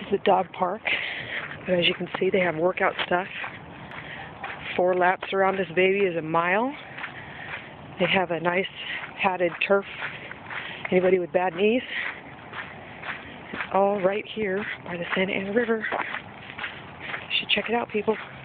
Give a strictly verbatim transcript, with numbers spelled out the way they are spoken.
is the dog park. But as you can see, they have workout stuff. Four laps around this baby is a mile. They have a nice padded turf. Anybody with bad knees? It's all right here by the Santa Ana River. You should check it out, people.